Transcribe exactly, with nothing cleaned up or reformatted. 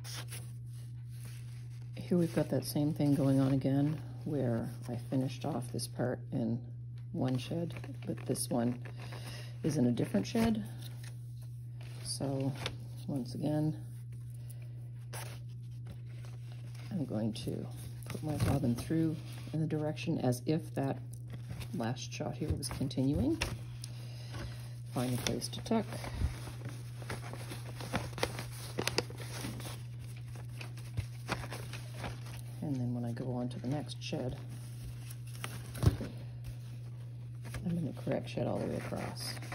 Here we've got that same thing going on again, where I finished off this part in one shed, but this one is in a different shed. So once again, I'm going to put my bobbin through in the direction as if that last shot here was continuing. Find a place to tuck. And then when I go on to the next shed, I'm in the correct shed all the way across.